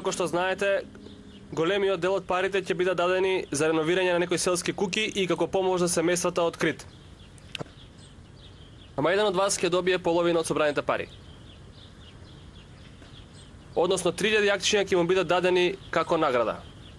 како што знаете, големиот дел од парите ќе бидат дадени за реновирање на некои селски куќи и како помош за семејствата од Крит. Ама еден од вас ќе добие половина од собраните пари. Односно 3000 акчиња ќе му бидат дадени како награда.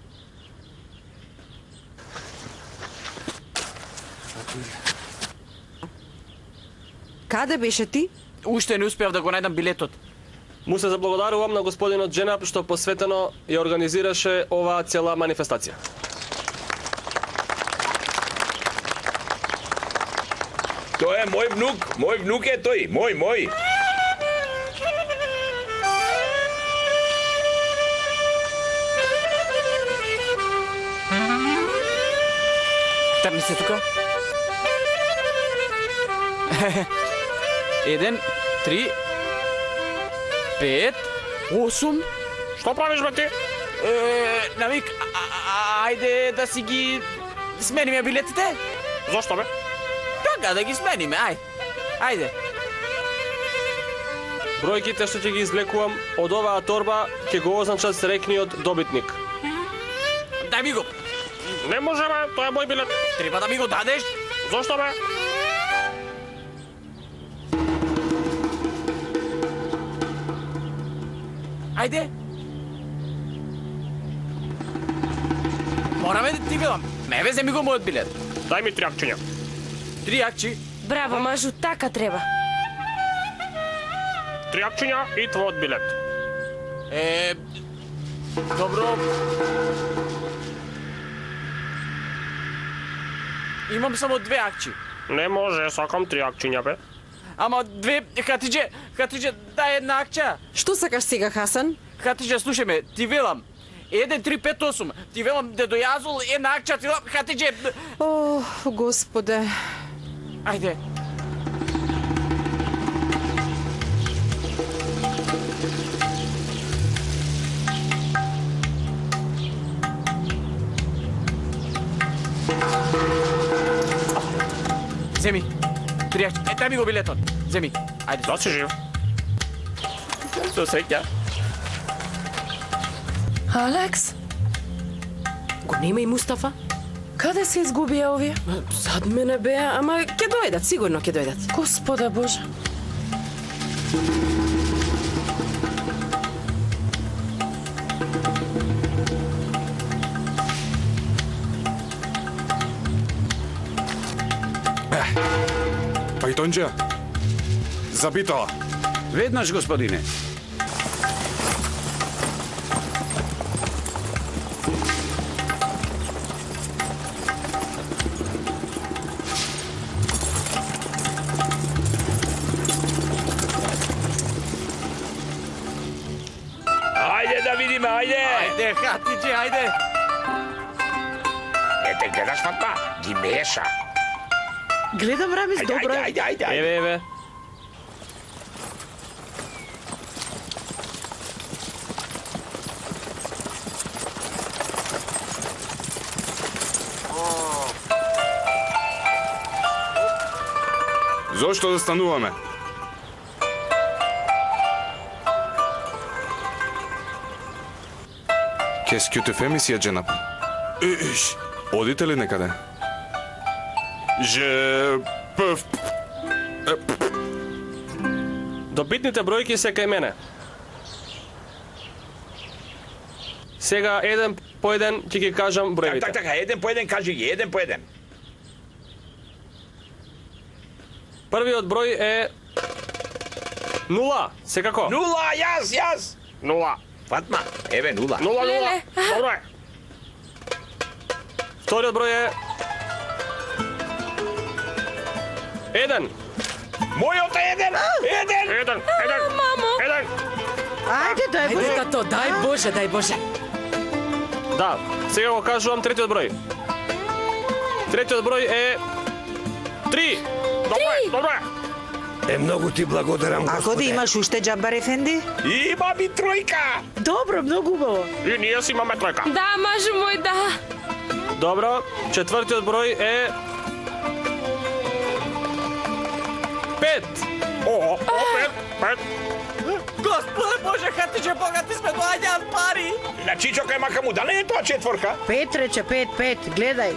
Каде беше ти? Уште не успеав да го најдам билетот. Му се заблагодарувам на господинот Дженап што посветено ја организираше оваа цела манифестација. Тој е мој внук е тој, мој. Трни се тука. 1, 3, 5, 8. Што правиш, бе ти? Навик, ајде да си ги смениме билетите? Зошто, бе? Така, да ги смениме, ајде. Бројките што ќе ги извлекувам од оваа торба ќе го означат срекниот добитник. Дај ми го. Не може, бе, тоа е мој билет. Треба да ми го дадеш. Зошто, бе? Ајде. Мораме да ти велам. Не везе ми го мојот билет. Дај ми 3 акчиња. 3 акчи. Браво, мажу, така треба. 3 акчиња и твојот билет. Добро. Имам само 2 акчи. Не може, сакам 3 акчиња, бе. Ама 2, Хатидже, дај една акча. Што сакаш сега, Хасан? Хатидже, слушај ме, ти велам. 1, 3, 5, 8. Ти велам дедо Јазул, една акча, ти велам, Хатидже. О, Господе. Ајде. Земи. 3 акчи. Дај ми го билетот. Земи. Ајде. Да си жив. Со среќа. Алекс? Го нема и Мустафа? Каде се изгубија овие? Зад мене беа, ама ќе дојдат, сигурно ќе дојдат. Господе Боже. Фајтонџа, забитала. Веднаш, господине. Ајде да видиме, ајде! Ајде, Хатидже, ајде. Ете, гледаш, Фатма, ги меша. Гледам, Рамис, добро. Ајде. Еве. Зошто да стануваме? Ке скјутев емисија, Дженап. Одите ли некаде? Добитните бројки се кај мене. Сега еден по еден ќе ги кажам броевите. Така, еден по еден, кажи ги, еден по еден. Првиот број е 0, секако. 0, јас. 0. Фатма, еве 0. 0. Леле. Добро е. Вториот број е 1. Мојот е 1. 1. Мамо. 1. Ајде, дај Боже. Тато, дај Боже, дај Боже. Да, сега го кажувам третиот број. Третиот број е 3. Добро е. Многу ти благодарам, Ако да имаш уште, Џабар ефенди? Има ми тројка. Добро, многу убаво. И ние си имаме тројка. Да, мажу мој, да. Добро, четвртиот број е 5. О, 5. Господе Боже, Хатиđe, богати сме, доаѓаат пари. На Чичо кај мака му, дали е тоа четворка? 5 рече, 5, гледај.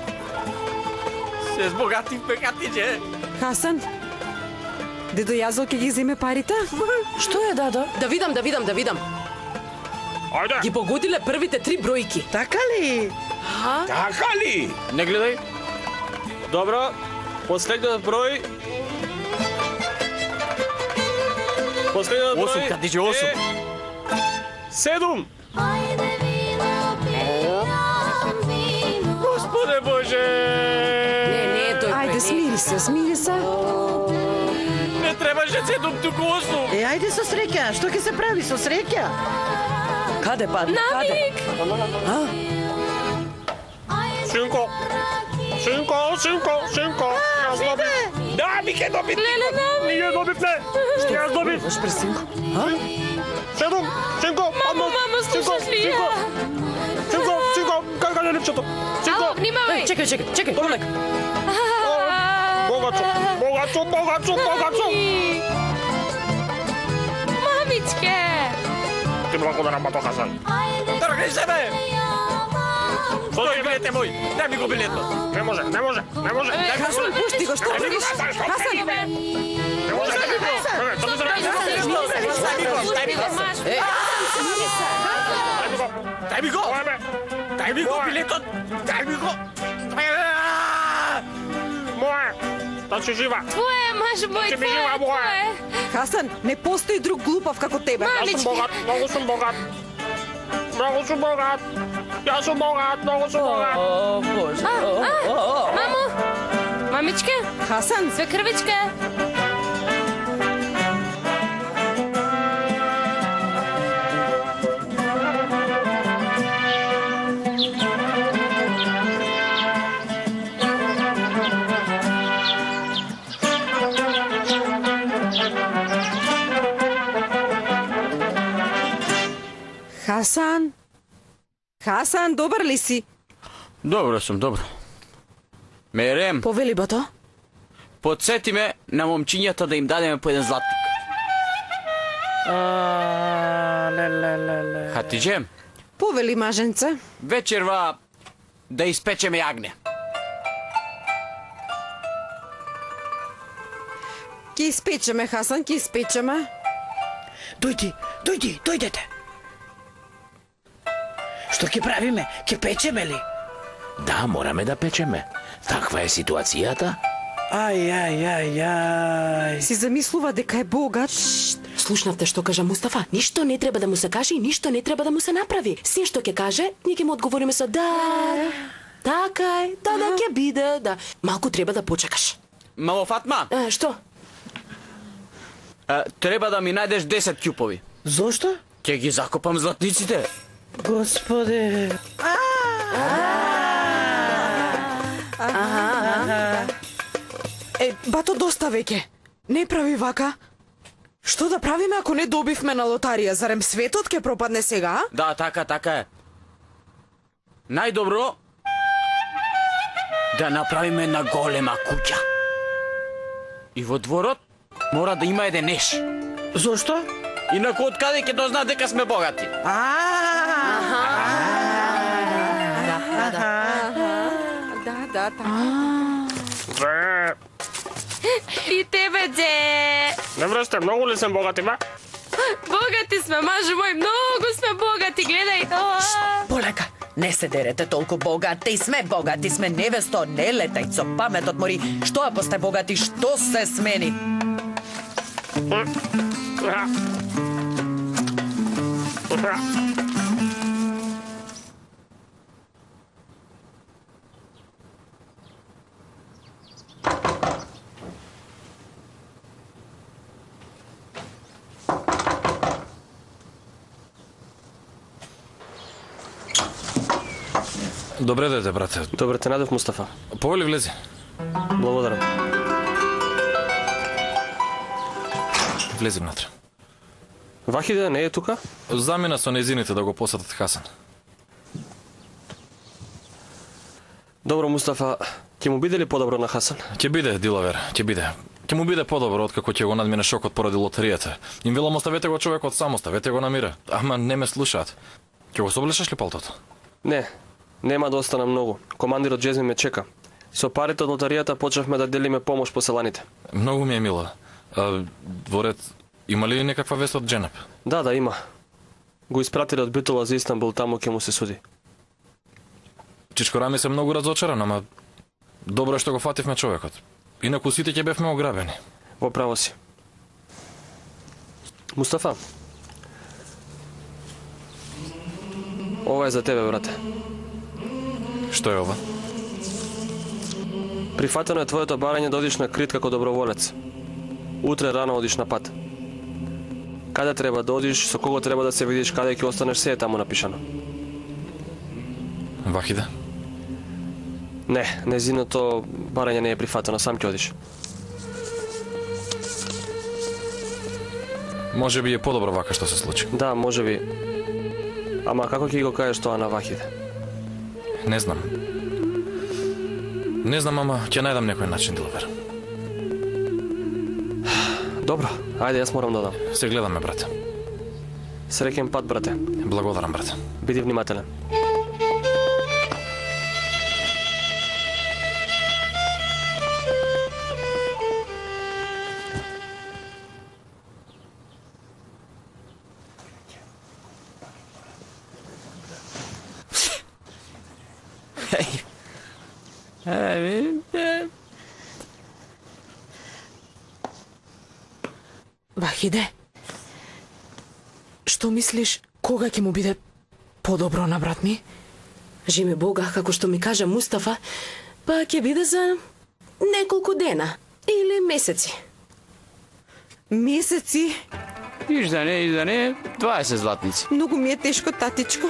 Се збогативме, Хатиđe. Хасан, дедо Јазол ќе ги земе парите? Што е, дадо? Да видам. Ајде. Ги погодиле првите 3 бројки. Така ли? Така ли? Не гледај. Добро, последниот број... Последниот број... Осум, Хатиđe, 8. 7! Господе Боже. Не е тој. Ајде, смири се. Не требаше 7 туку 8. Ајде со среќа, што ќе се прави со среќа? Каде падна? Каде? Синко! Јас добив! Да, ми ќе добит. Ние добивме! Јас добив! Ваш пресинко. 7! Синко! Мамо, слушаш ли ја? Синко! Кај е липчето? Синко! Ало, внимавај. Чекај, полека. Богачо! Мамичке. Ти благодарам, бато Хасан. Тргни себе. Тој билет е мој. Дај ми го билетот. Не може. Хасан, пушти го, што правиш? Хасан, Дај ми го билетот. Дај ми го. Мое! Да си жива! Твоje, маж мој, Ќе ми жива, твоje. Хасан, не постои друг глупав како тебе. Јас сум богат, многу сум богат! О, Боже. Мамо, мамичке, Хасан, свекрвичке. Хасан, добар ли си? Добро сум, добро. Мерем, Повели, бато. подсети ме на момчињата да им дадеме по еден златник. Хатиđe, Повели, маженце. вечерва да испечеме јагне. Ќе испечеме, Хасан, ќе испечеме. Дојдете. Што ќе правиме? Ќе печеме ли? Да, мораме да печеме. Таква е ситуацијата. Ај. Си замислува дека е богат. Слушнавте што кажа Мустафа? Ништо не треба да му се каже и ништо не треба да му се направи. Се што ќе каже, ние ќе му одговориме со да. Така е, да, ќе биде, да. Малку треба да почекаш. Мамо Фатма, Што? треба да ми најдеш 10 ќупови. Зошто? Ќе ги закопам златниците. Господе. Бато, доста веќе. Не прави вака. Што да правиме ако не добивме на лотарија? Зарем светот ќе пропадне сега? Да, така е. Најдобро да направиме една голема куќа. И во дворот мора да има еден неш. Зошто? Инаку од каде ќе дознаат дека сме богати? Да, И тебе, дже. Не връща, много ли съм богати, ба? Богати сме, мажу мој, многу сме богати, гледај. Полека, не се дерете толку богати сме, невесто, не летај со паметот мори. Што ако сте богати, што се смени? Добре дете, брате. Добре те најдов, Мустафа. Повели, влези. Благодарам. Влези внатре. Вахиде не е тука? Замина со незините да го посетат Хасан. Добро, Мустафа, ќе му биде ли подобро на Хасан? Ќе биде, Дилавер, ќе биде. Ќе му биде подобро откако ќе го надмине шокот поради лотаријата. Им велам оставете го човекот само, ставете го на мира. Ама не ме слушаат. Ќе го соблечеш ли палтото? Не, нема да остана многу. Командирот Джезми ме чека. Со парите од лотаријата почнавме да делиме помош по селаните. Многу ми е мило. Дворет, има ли некаква вест од Дженап? Да, има. Го испратиле од Битола за Истанбул, таму ќе му се суди. Чичко Рами се многу разочаран, ама добро е што го фативме човекот. Инаку сите ќе бевме ограбени. Во право си. Мустафа. Ова е за тебе, брате. Што е ова? Прифатено е твоето барање да одиш на Крит како доброволец. Утре рано одиш на пат. Каде треба да одиш, со кого треба да се видиш, каде ќе останеш, се е таму напишано. Вахида? Не, незиното барање не е прифатено, сам ќе одиш. Може би е подобро вака што се случи. Да, може би. Ама како ќе го кажеш тоа на Вахида? Не знам. Не знам, ама ќе најдам некој начин да верам. Добро, ајде, јас морам да одам. Се гледаме, брате. Среќен пат, брате. Благодарам, брате. Биди внимателен. Вахиде, што мислиш, кога ќе му биде подобро на брат ми? Жиме Бога, како што ми кажа Мустафа, па ќе биде за неколку дена или месеци. Месеци? Издане, 20 златници. Многу ми е тешко, татичко.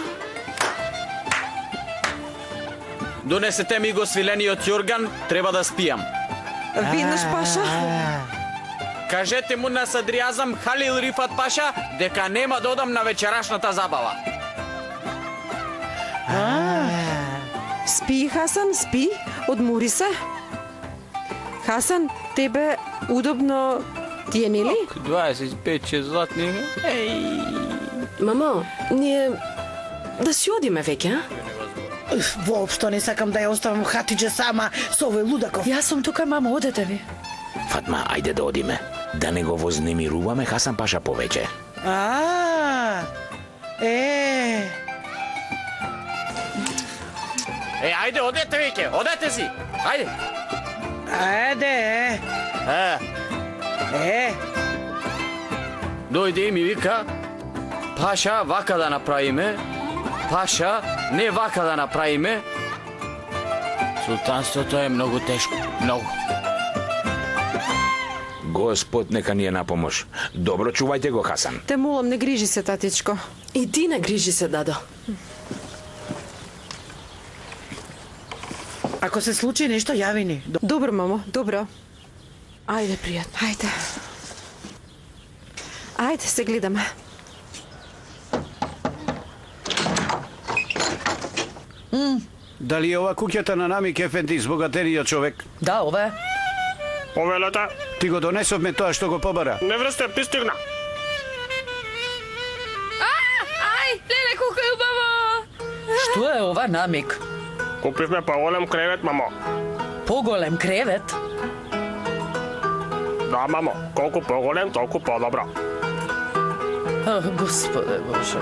Донесете ми го свилениот јорган, треба да спијам. Веднаш, Паша? Кажете му на Садријазам Халил Рифат Паша дека нема да одам на вечерашната забава. Спи, Хасан, спи. Одмори се. Хасан, тебе удобно ти е, нели? 25 златни. Мамо, ние да си одиме веќе, а? Воопшто не сакам да ја оставам Хатиџа сама со овој лудаков. Јас сум тука, мамо, одете ви. Фатма, ајде да одиме. Да не го вознемируваме Хасан Паша повеќе. Ајде, одете веќе, одете си. Ајде. Дојде и ми вика, Паша, вака да направиме. Паша, не вака да направиме. Султанството е многу тешко, многу. Господ нека ни е на помош. Добро чувајте го, Хасан. Те молам, не грижи се, татичко. И ти не грижи се, дадо. Ако се случи нешто, јави ни. Добро, мамо, добро. Ајде, пријатно. Ајде. Ајде, се гледаме. Дали е ова куќата на Намик Ефенди, збогателиот човек? Да, ова е. Повелете. Ти го донесовме тоа што го побара. Не врсте, пристигна. Ај, леле, колку е убаво! Што е ова, Намик? Купивме поголем кревет, мамо. Поголем кревет? Да, мамо. Колку поголем, толку подобро. Господе Боже.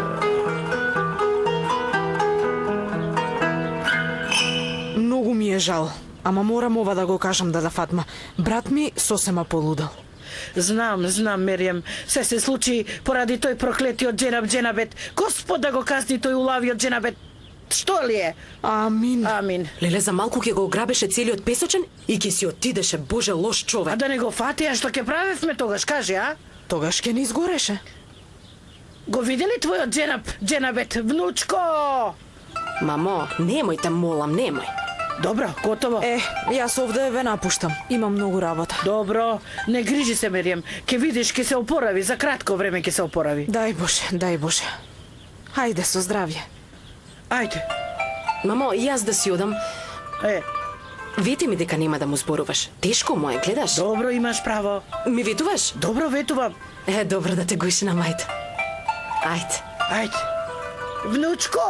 Многу ми е жал. Ама морам ова да го кажам, дада Фатма. Брат ми сосема полудал. Знам, Меријам. Се случи поради тој проклетиот Дженабет. Господ да го казни тој улавиот Дженабет. Што ли е? Амин. Леле, за малку ќе го ограбеше целиот песочен и ќе си отидеше, Боже, лош човек. А да не го фатија, што ќе правевме тогаш, кажи, а? Тогаш ќе не изгореше. Го видели твојот Дженабет, внучко? Мамо, немој те молам, немој. Добро, готово. Јас овде ве напуштам. Имам многу работа. Добро, не грижи се, Меријам. Ке видиш, ке се опорави, за кратко време ке се опорави. Дај Боже. Хајде со здравје. Ајде. Мамо, јас да си одам. Вети ми дека нема да му зборуваш. Тешко му е, гледаш? Добро, имаш право. Ми ветуваш? Добро ветувам. Добро да те гушнам, ајде. Ајде. Ајде. Внучко!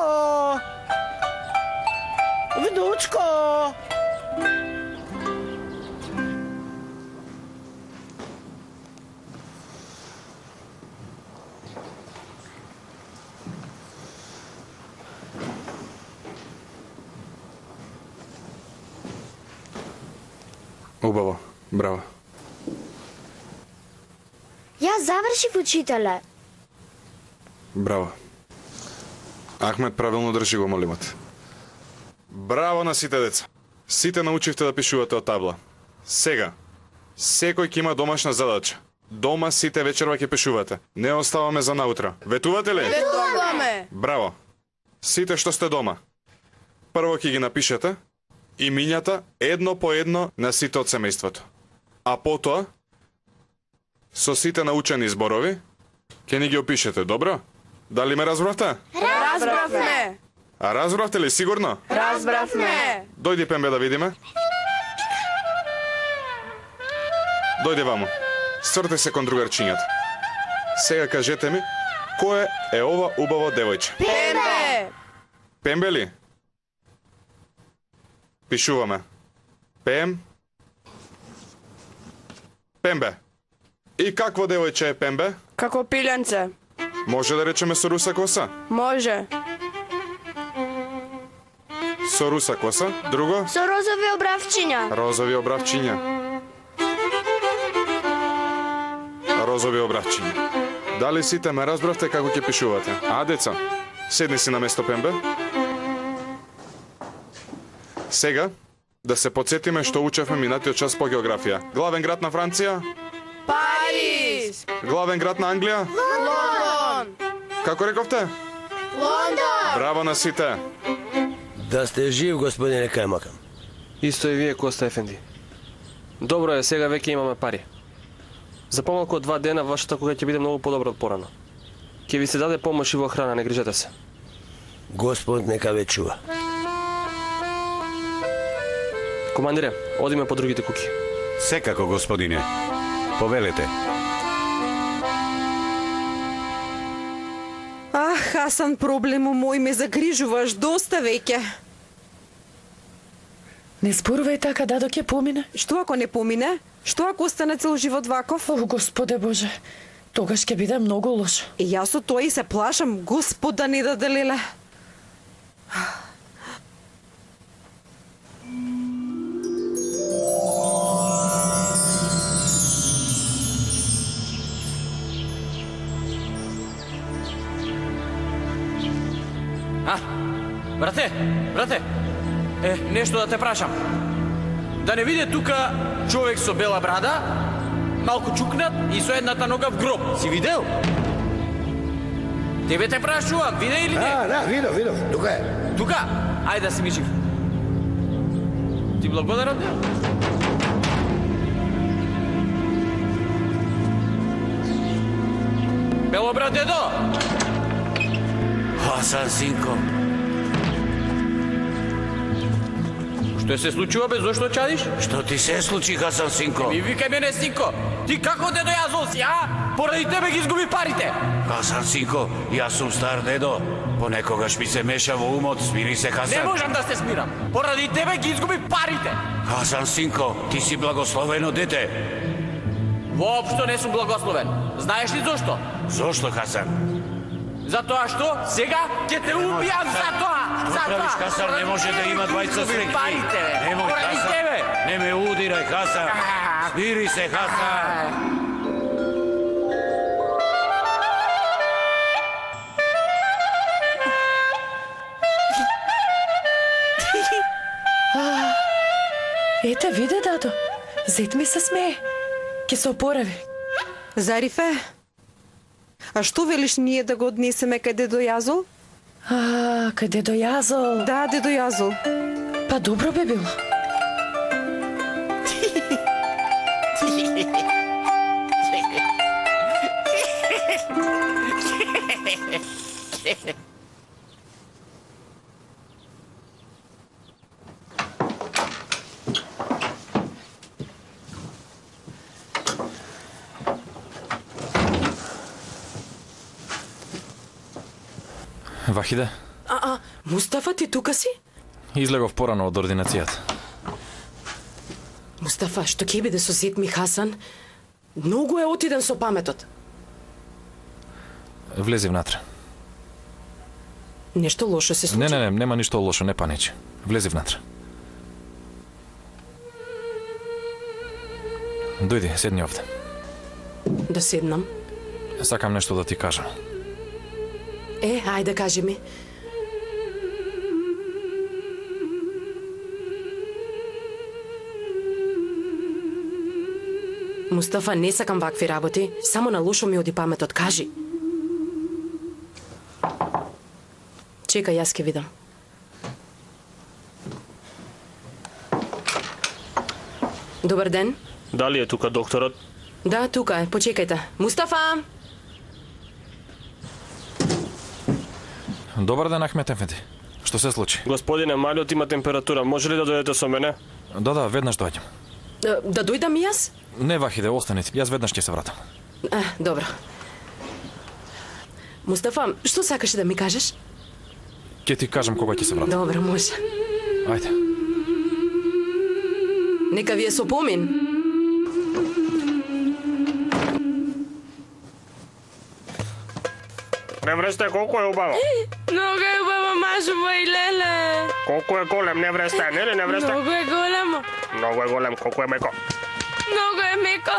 Внучко! Убаво, браво. Ја завршив, учителе. Браво. Ахмед правилно држи го молимот. Браво на сите деца. Сите научивте да пишувате од табла. Сега, секој ќе има домашна задача. Дома сите вечерва ќе пишувате. Не оставаме за наутро. Ветувате ли? Ветуваме. Браво. Сите што сте дома. Прво ќе ги напишете имињата едно по едно на сите од семејството. А потоа, со сите научени зборови, ќе ни ги опишете, добро? Дали ме разбравте? Разбравме. А разбравте ли, сигурно? Разбравме. Дојди, Пембе, да видиме. Дојди ваму. Сврте се кон другарчињата. Сега кажете ми, кој е ова убаво девојче? Пембе. Пембе ли? Пишуваме. Пембе. И какво девојче е Пембе? Како пиленце. Може да речеме со руса коса? Може. Со руса коса. Друго? Со розови обравчиња. Розови обравчиња. Розови обравчиња. Дали сите ме разбравте како ќе пишувате? А, деца, седни си на место, Пембе. Сега, да се подсетиме што учевме минатиот час по географија. Главен град на Франција? Париз. Главен град на Англија? Лондон. Како рековте? Лондон. Браво на сите. Да сте жив, господине Кајмакам. Исто и вие, Коста Ефенди. Добро е, сега веќе имаме пари. За помалку од 2 дена вашата куќа ќе биде многу подобра од порано. Ќе ви се даде помош и во храна, не грижете се. Господ нека ве чува. Командире, одиме по другите куќи. Секако, господине. Повелете. Хасан, проблему мој ме загрижуваш доста веќе. Не зборувај така, дадо ќе помине. Што ако не помине? Што ако остане цел живот ваков? О, Господе Боже, тогаш ќе биде многу лошо. И јас од тоа и се плашам, Господ да не даде леле. Брате, нешто да те прашам. Да не виде тука човек со бела брада, малку чукнат и со едната нога в гроб. Си видел? Тебе те прашувам, виде или не? Да, видов, тука е. Тука? Ајде да си ми жив. Ти благодарам те. Белобрад дедо! Хасан, синко. Што се случува бе, зошто чадиш? Што ти се случи, Хасан, синко? Ми викај мене, синко. Ти како дедо јазол си, а? Поради тебе ги изгуби парите. Хасан, синко, јас сум стар дедо. Понекогаш ми се меша во умот, смири се, Хасан. Не можам да се смирам. Поради тебе ги изгуби парите. Хасан, синко, ти си благословено дете. Воопшто не сум благословен. Знаеш ли зошто? Зошто, Хасан? Затоа што сега ќе те убијам затоа. Што правиш, Хасан? Не може да има двајца среќи. Парите, Немој, поради Хасан. тебе. Не ме удирај, Хасан. Смири се, Хасан. Ете, виде, дадо. Зет ми се смее. Ке се опорави. Зарифе, а што велиш ние да го однесеме кај дедо Јазол? Кај дедо Јазол? Да, дедо Јазол. Па добро би било. Вахиде, Мустафа, ти тука си? излегов порано од ординацијата. Мустафа, што ќе биде со зет ми Хасан? Многу е отиден со паметот. Влези внатре. Нешто лошо се случи? Не, нема ништо лошо, не паничи. Влези внатре. Дојди, седни овде. Да седнам. Сакам нешто да ти кажам. Ајде, кажи ми. Мустафа, не сакам вакви работи. Само на лошо ми оди паметот, кажи. Чекај, јас ќе видам. Добар ден. Дали е тука докторот? Да, тука е. Почекајте. Мустафа! Добар ден, Ахмет Ефенди. Што се случи? Господине, малиот има температура. Може ли да дојдете со мене? Да, веднаш доаѓам. Да дојдам и јас? Не, Вахиде, останете. Јас веднаш ќе се вратам. Добро. Мустафа, што сакаш да ми кажеш? Ќе ти кажам кога ќе се вратам. Добро, може. Ајде. Нека ви е со помин. Не вресте, колку е убаво? Много е убаво, мажу мој леле. Колку е голем, не вресте, нели не вресте? Много е големо. Много е голем, колку е меко? Много е меко.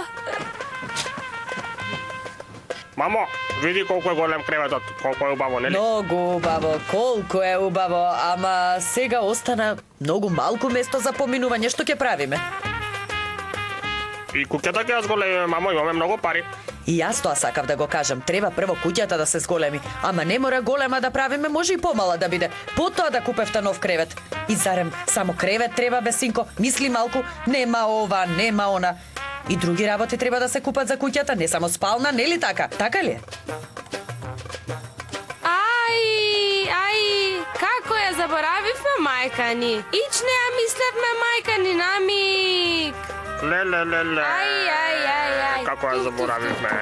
Мамо, види колку е голем креветот, колку е убаво, нели? Многу убаво, колку е убаво, ама сега остана многу малку место за поминување, што ќе правиме? И куќата ќе ја зголемиме, мамо, имаме многу пари. И јас тоа сакав да го кажам, треба прво куќата да се зголеми, ама не мора голема да правиме, може и помала да биде. Потоа да купевте нов кревет. И зарем само кревет треба бе, синко? Мисли малку, нема ова, нема она. И други работи треба да се купат за куќата, не само спална, нели така? Така ли е? Ај, како ја заборавивме мајка ни? Ич не ја мислевме мајка ни намик. Леле. Ај. Како ја заборавивме?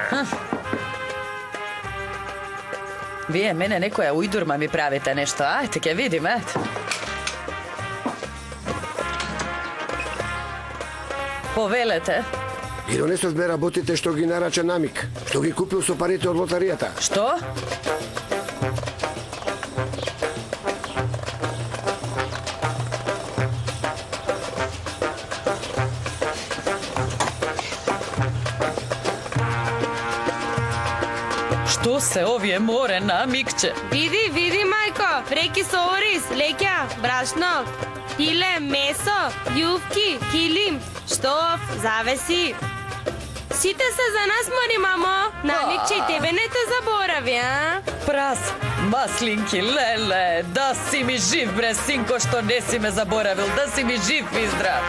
Вие мене некоја ујдурма ми правите нешто, ајте ќе видиме, ајте. Повелете. Ги донесовме работите што ги нарача намик, што ги купил со парите од лотаријата. Што? Што се овие море намикче? Види, мајко, реки со ориз, леќа, брашно, пиле, месо, јувки, килим, штоф, завеси. Сите се за нас, мори, мамо. Намикче и тебе не те заборави, а? Прас, маслинки, леле, да си ми жив, бре, синко, што не си ме заборавил, да си ми жив и здрав.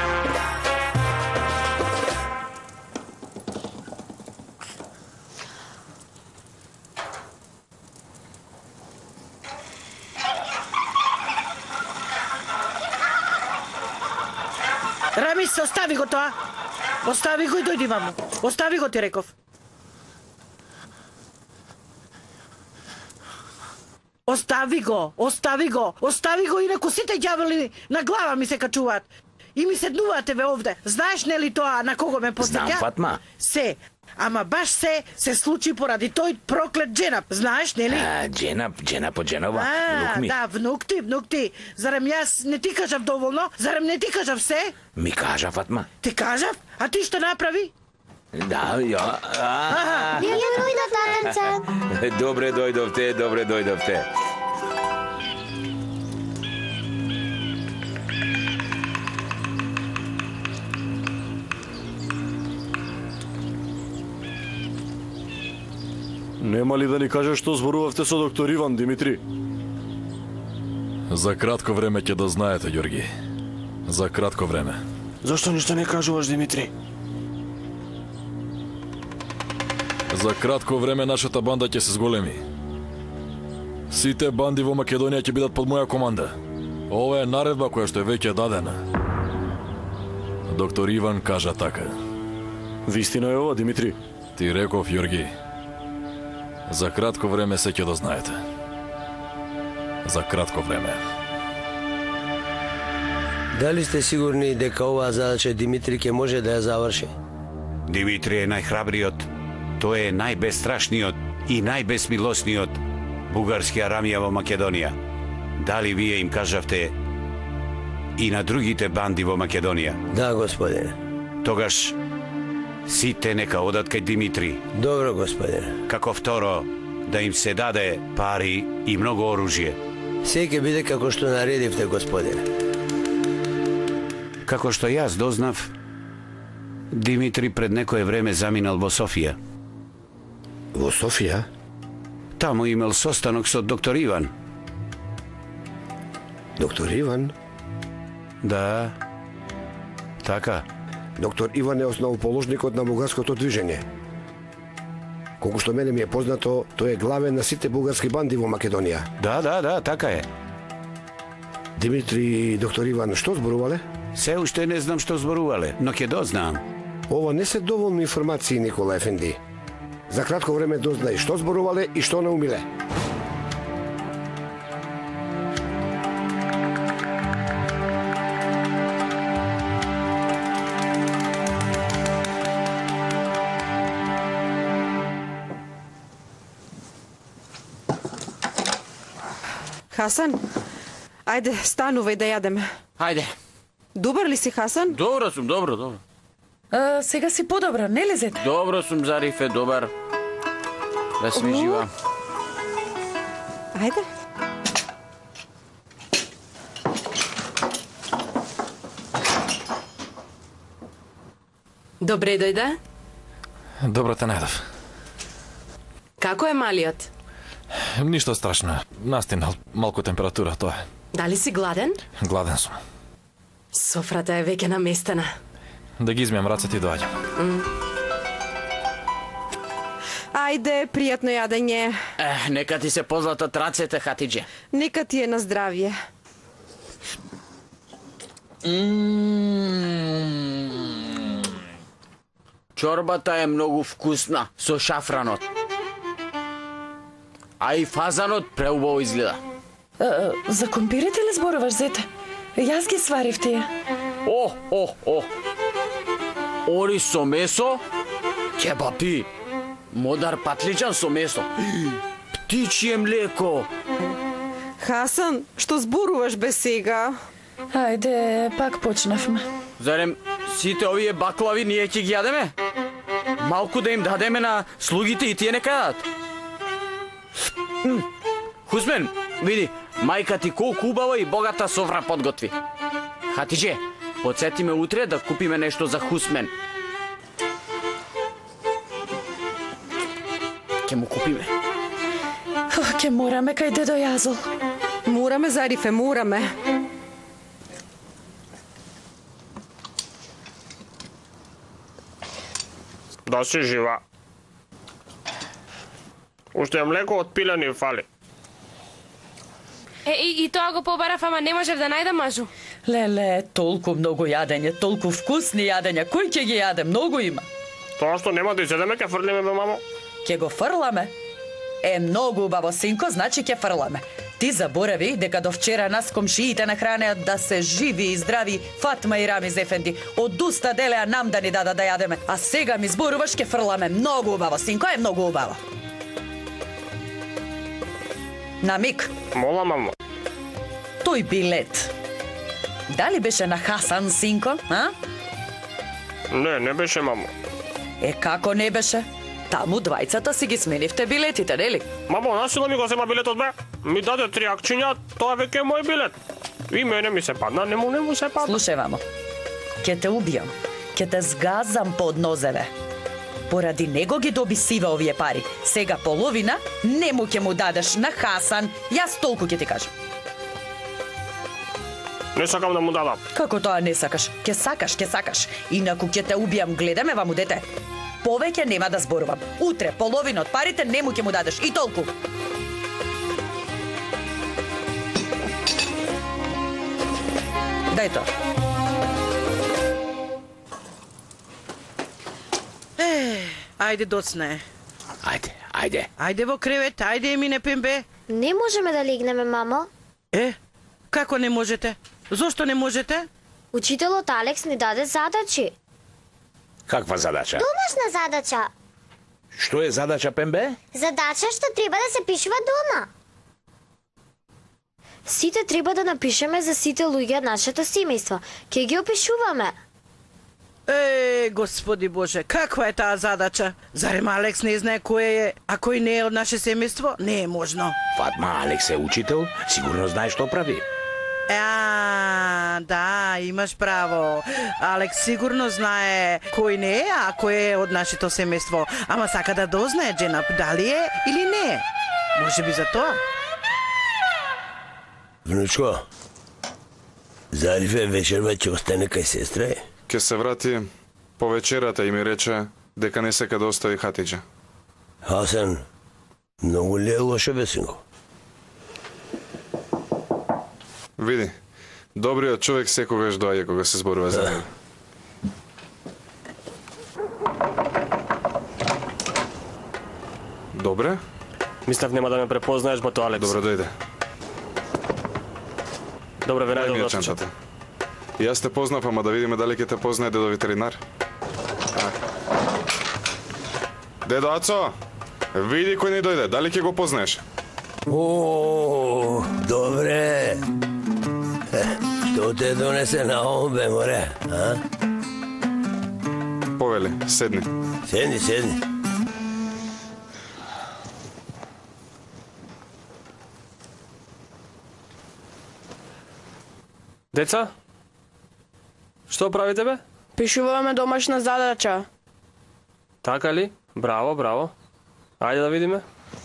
Рамис, остави го тоа. Остави го и дојди, мамо. Остави го, ти реков. Остави го, инаку сите ѓаволи на глава ми се качуваат. И ми седнуваат еве овде. Знаеш нели тоа на кого ме посеќа? Знам, Фатма. Се. Ама баш се случи поради тој проклет Дженап. Знаеш нели? Дженап од Дженова. Внук ми. Да, внук ти. Зарем јас не ти кажав доволно? Зарем не ти кажав се? Ми кажа, Фатма. Ти кажав? А ти што направи? Да, ја. Ја дојде, татенце. Добре дојдовте. Нема ли да ни кажеш што зборувавте со доктор Иван, Димитри? За кратко време ќе да знаете, Ѓорги. За кратко време. Зошто ништо не кажуваш, Димитри? За кратко време нашата банда ќе се зголеми. Сите банди во Македонија ќе бидат под моја команда. Ова е наредба која што е веќе дадена. Доктор Иван кажа така. Вистина е ова, Димитри? Ти реков, Ѓорги. За кратко време се ќе да знаете. За кратко време. Дали сте сигурни дека оваа задача Димитри ќе може да ја заврши? Димитри е најхрабриот, тој е најбестрашниот и најбесмилосниот бугарски арамија во Македонија. Дали вие им кажавте и на другите банди во Македонија? Да, господине. Тогаш сите нека одат кај Димитри. Добро, господине. Како второ, да им се даде пари и многу оружје. Се ќе биде како што наредивте, господине. Како што јас дознав, Димитри пред некое време заминал во Софија. Во Софија? Таму имал состанок со доктор Иван. Доктор Иван? Да, така. Доктор Иван е основоположникот на бугарското движење. Колку што мене ми е познато, тој е главен на сите бугарски банди во Македонија. Да, така е. Димитри и доктор Иван што зборувале? Се уште не знам што зборувале, но ќе дознаам. Ова не се доволни информации, Никола Ефенди. За кратко време дознај што зборувале и што наумиле. Хасан, ајде, станувај да јадеме. Ајде. Добар ли си, Хасан? Добро сум, добро. Сега си подобра, не ли зет? Добро сум, Зарифе, добар. Да си ми жива. Ајде. Добре дојде. Добро те најдов. Како е малиот? Ништо страшно. Настинал малку температура, тоа е. Дали си гладен? Гладен сум. Софрата е веќе наместена. Да ги измијам рацете и доаѓам. Ајде, пријатно јадење. Нека ти се позлатат рацете, Хатидже. Нека ти е на здравје. Чорбата е многу вкусна, со шафранот. А и фазанот преубаво изгледа. За компирите ли зборуваш, зете? Јас ги сварив тие. Орис со месо, кебапи, модар патличан со месо, птичје млеко. Хасан, што зборуваш бе сега? Ајде, пак почнавме. Зарем сите овие баклави ние ќе ги јадеме? Малку да им дадеме на слугите и тие нека јадат. Хусмен, види, мајка ти колку убава и богата софра подготви. Хатидже, подсети ме утре да купиме нешто за Хусмен. Ке му купиме. Ке мораме кај дедо Јазол. Мораме, Зарифе, мораме. Да си жива. Уште млеко од пилени фали. И тоа го побарав, ама не можев да најдам мажу. Леле, толку многу јадење, толку вкусни јадења, кој ќе ги јаде? Многу има. Тоа што нема да изедеме, ќе фрлиме, бе, мамо. Ќе го фрламе? Многу убаво, синко, значи ќе фрламе. Ти заборави дека до вчера нас комшиите нахранеа да се живи и здрави Фатма и Рамиз ефенди. Од уста делеа нам да ни дадат да јадеме, а сега ми зборуваш ќе фрламе. Многу убаво, синко, е многу убаво. Намик. Мола, мамо. Тој билет. Дали беше на Хасан, синко, а? Не беше, мамо. Како не беше? Таму двајцата си ги сменивте билетите, нели? Мамо, насила ми го зема билетот, бе. Ми даде 3 акчиња, тоа веќе е мој билет. И мене ми се падна, не му се падна. Слушај, мамо. Ке те убијам. Ке те згазам под нозеве. Поради него ги доби Сива овие пари. Сега половина нему ќе му дадеш на Хасан. Јас толку ќе ти кажам. Не сакам да му дадам. Како тоа не сакаш? Ке сакаш. Инаку ќе те убијам, гледаме, ваму дете. Повеќе нема да зборувам. Утре половина од парите нему ќе му дадеш и толку. Дај тоа. Ајде, доцне. Ајде. Ајде во кревет, ајде, Емине Пембе. Не можеме да легнеме, мамо. Како не можете? Зошто не можете? Учителот Алекс ни даде задачи. Каква задача? Домашна задача. Што е задача, Пембе? Задача што треба да се пишува дома. Сите треба да напишеме за сите луѓе од нашето семејство. Ке ги опишуваме. Господи Боже, каква е таа задача? Зарем Алекс не знае кој е, а кој не е од наше семејство? Не е можно. Фатма, Алекс е учител, сигурно знае што прави. Да, имаш право. Алекс сигурно знае кој не е, а кој е од нашето семејство. Ама сака да дознае Дженап дали е или не е. Може би за тоа. Внучко, Зарифе вечерва ќе остане кај сестра? Ке се врати по вечерата и ми рече дека не сека да остави Хатиџа. Хасан, многу ли е лошо, бе, синко? Види, добриот човек секогаш доаѓа кога се зборува за него. Добре? Мислев нема да ме препознаеш, бато Алекс. Добро, дојде. Добре, ве Дај ми ја најдобро чантата. Јас те познав, ама да видиме дали ќе те познае дедо ветеринар. Дедо Ацо, види кој ни дојде, дали ќе го познаеш? О, добре. Што те донесе на ом, бе, море, а? Повели, седни. Седни. Деца? Што правите, бе? Пишуваме домашна задача. Така ли? Браво, браво. Ајде да видиме.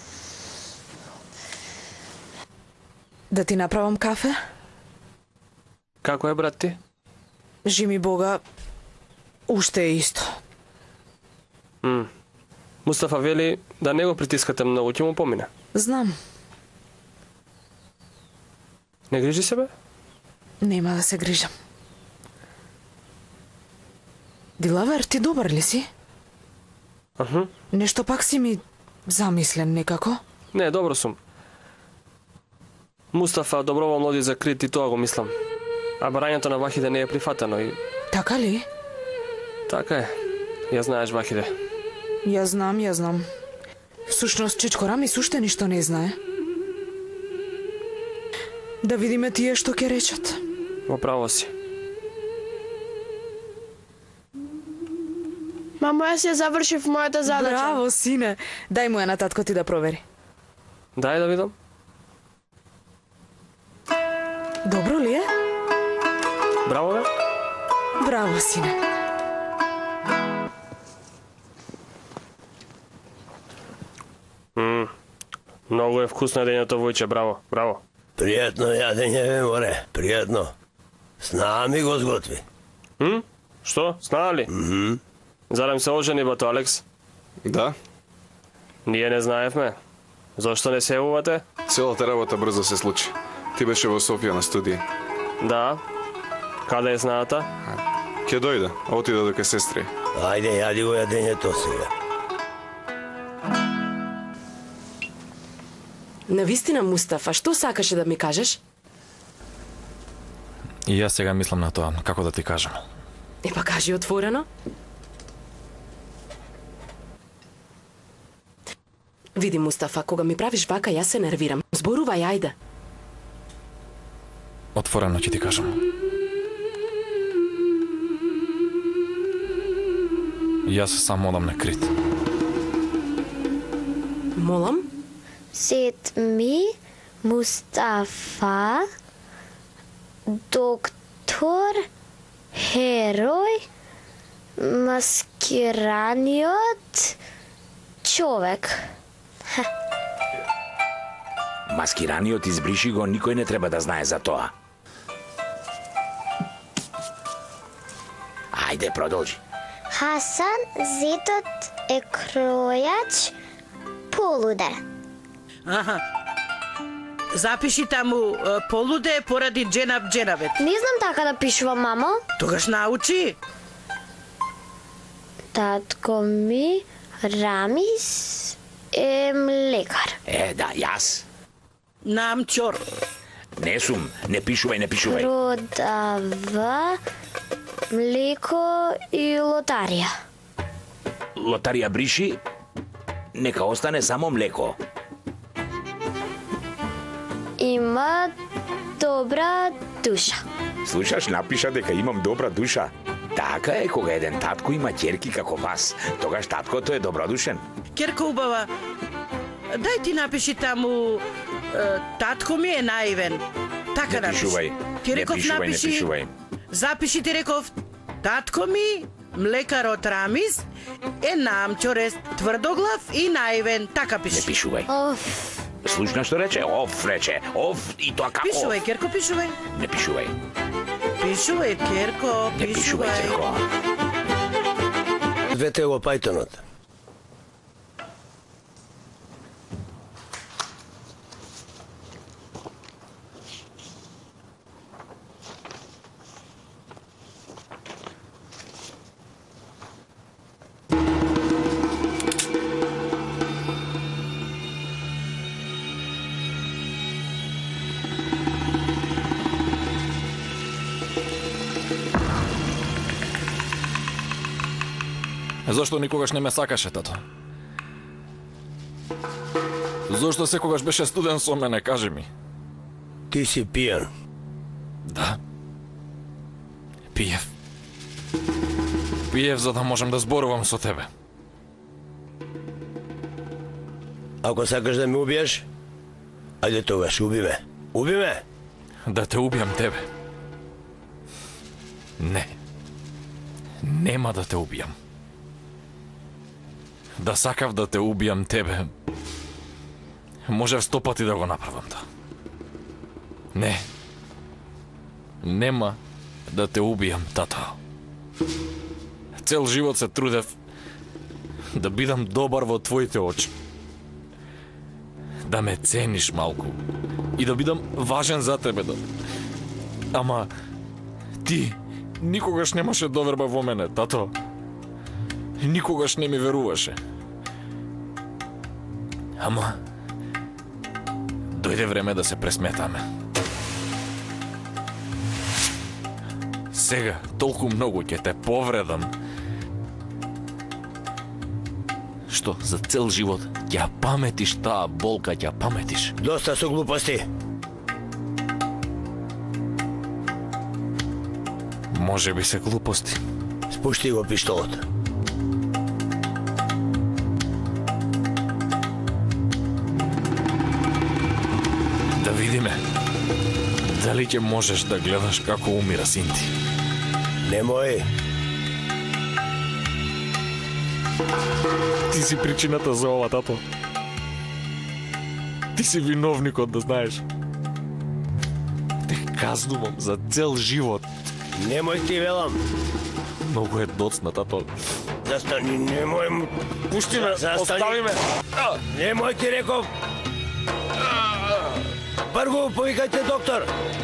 Да ти направам кафе? Како е, брат ти? Жими Бога, уште е исто. Мустафа вели да не го притискате многу, ќе му помине. Знам. Не грижи се, бе? Нема да се грижам. Дилавер, ти добар ли си? Нешто пак си ми замислен некако? Не, добро сум. Мустафа доброволно оди за крит и тоа го мислам. А барањето на Вахиде не е прифатено и... Така ли? Така е. Ја знаеш, Вахиде. Ја знам. Всушност, Чичко Рами суште ништо не знае. Да видиме тие што ќе речат. Во право си. Мамо, јас ја завршив мојата задача. Браво, сине. Дај му ја на татко ти да провери. Дај да видам. Добро ли е? Браво, бе. Браво, сине. Многу е вкусно едењето, војче, браво, браво. Пријатно јадење, бе, море, пријатно. Снаа ми го сготви. Што? Снаа ли? Зарем се ожени, бато Алекс? Да. Ние не знаевме. Зошто не се јавувате? Целата работа брзо се случи. Ти беше во Софија на студија. Да. Каде е снаата? Ке дојде, отиде до кај сестри. Ајде, јади го јадењето сега. Навистина, Мустафа, што сакаше да ми кажеш? И јас сега мислам на тоа, како да ти кажам. Па кажи отворено. Види, Мустафа, кога ми правиш вака, јас се нервирам. Зборувај, ајде. Отворено ќе ти кажам. Јас сам одам на Крит. Молам? Сет ми, Мустафа, доктор, херој, маскираниот човек. Маскираниот избриши го, никој не треба да знае за тоа. Ајде, продолжи. Хасан, зетот е кројач, полуде. Запиши таму полуде поради Дженабет. Не знам така да пишувам, мамо. Тогаш научи. Татко ми Рамис е млекар. Да, јас. Намчор. Не сум, не пишувај. Продава млеко и лотарија. Лотарија бриши, нека остане само млеко. Има добра душа. Слушаш, напиша дека имам добра душа. Така е, кога еден татко има ќерки како вас, тогаш таткото е добродушен. Керко убава, дај ти напиши таму татко ми е наивен. Така Не пишувај, не пишувај. Запиши ти реков, татко ми, млекарот Рамис, е намчорест, тврдоглав и наивен. Така пиши. Не пишувај. Слушна што рече? Рече. И тоа како? Пишувај, Керко, пишувај. Не пишувај. Пишувај, Керко, Не пишувај, Керко. Двете го пајтонот. Зошто никогаш не ме сакаше, тато? Зошто секогаш беше студен со мене, кажи ми? Ти си пијан. Да. Пиев. Пиев за да можам да зборувам со тебе. Ако сакаш да ме убиеш, ајде тогаш, уби ме. Уби ме! Да те убијам тебе. Не. Нема да те убијам. Да сакав да те убијам тебе. Можев 100 пати да го направам да. Не. Нема да те убијам, тато. Цел живот се трудев да бидам добар во твоите очи. Да ме цениш малку. И да бидам важен за тебе. Да. Ама ти никогаш немаше доверба во мене, тато. Никогаш не ми веруваше. Ама дојде време да се пресметаме. Сега толку многу ќе те повредам, што за цел живот ќе паметиш таа болка, ќе паметиш. Доста со глупости. Може би се глупости. Спушти го пиштолот. Да видиме дали ќе можеш да гледаш како умира син ти. Немој. Ти си причината за ова, тато. Ти си виновникот, да знаеш. Те казнувам за цел живот. Немој ти велам. Многу е доцна, тато. Застани, немој. Пушти ме, остави ме. Немој ти реков. Прво повикајте доктор.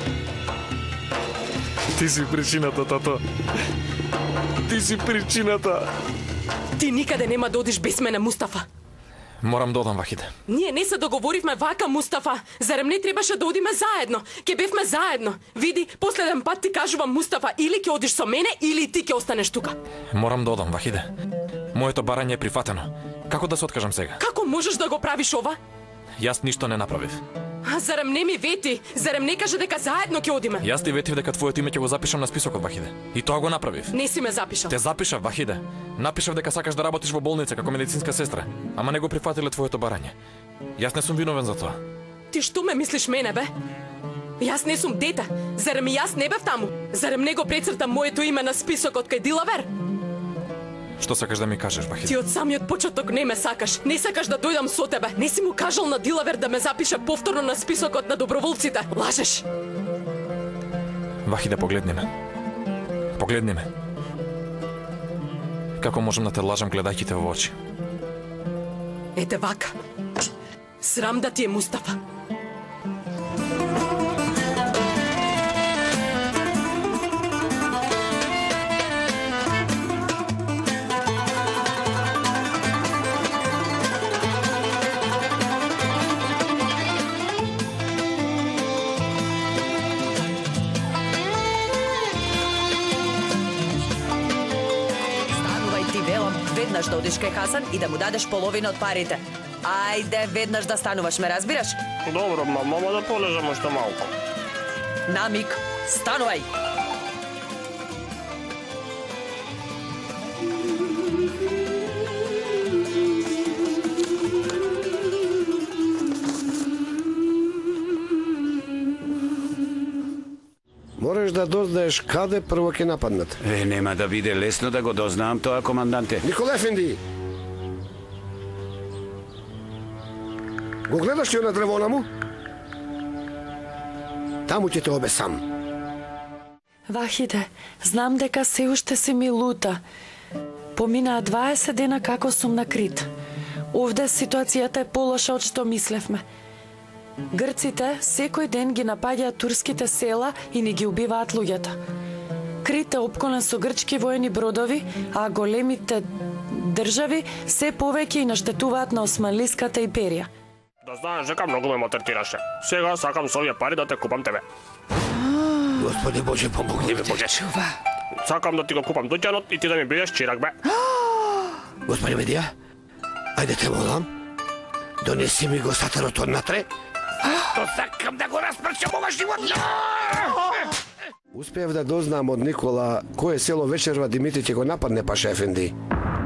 Ти си причината, тато. Ти си причината. Ти никаде нема да одиш без мене, Мустафа. Морам да одам, Вахиде. Ние не се договоривме вака, Мустафа. Зарем не требаше да одиме заедно? Ке бевме заедно. Види, последен пат ти кажувам, Мустафа, или ќе одиш со мене, или ти ќе останеш тука. Морам да одам, Вахиде. Моето барање е прифатено. Како да се откажам сега? Како можеш да го правиш ова? Јас ништо не направив. А зарем не ми вети? Зарем не каже дека заедно ќе одиме? Јас ти ветив дека твоето име ќе го запишам на списокот, Вахиде. И тоа го направив. Не си ме запишал. Те запишав, Вахиде. Напишав дека сакаш да работиш во болница како медицинска сестра, ама не го прифатиле твоето барање. Јас не сум виновен за тоа. Ти што ме мислиш мене, бе? Јас не сум дете. Зарем и јас не бев таму? Зарем не го прецртам моето име на списокот кај Дилавер? Што сакаш да ми кажеш, Вахиде? Ти од самиот почеток не ме сакаш. Не сакаш да дојдам со тебе. Не си му кажал на Дилавер да ме запише повторно на списокот на доброволците. Лажеш. Вахиде, погледни ме. Погледни ме. Како можам да те лажам гледајќи те во очи? Ете вака. Срам да ти е, Мустафа. веднаш да одиш кај Хасан и да му дадеш половина од парите. Ајде, веднаш да стануваш, ме разбираш? Добро, мама, да полежам уште малку. Намик, станувај! Мораш да дознаеш каде прво ќе нападнат. Нема да биде лесно да го дознаам тоа, команданте. Никола Ефенди! Го гледаш ли на дрвона му? Таму ќе те обесам. Вахиде, знам дека се уште си ми лута. Поминаа 20 дена како сум на Крит. Овде ситуацијата е полоша од што мислевме. Грците секој ден ги напаѓаат турските села и ни ги убиваат луѓето. Крит е опколен со грчки воени бродови, а големите држави се повеќе и наштетуваат на Османлиската империја. Да знаеш дека многу ме малтретираше. Сега сакам со овие пари да те купам тебе. Господи Боже, помогни ми Боже. Сакам да ти го купам дуќанот и ти да ми бидеш чирак, бе. Господи Медија, ајде те молам, донеси ми го сатанот однатре. То сакам да го распрчам ова живот. Успеав да дознам од Никола кое село вечерва Димитри ќе го нападне, Паша Ефенди.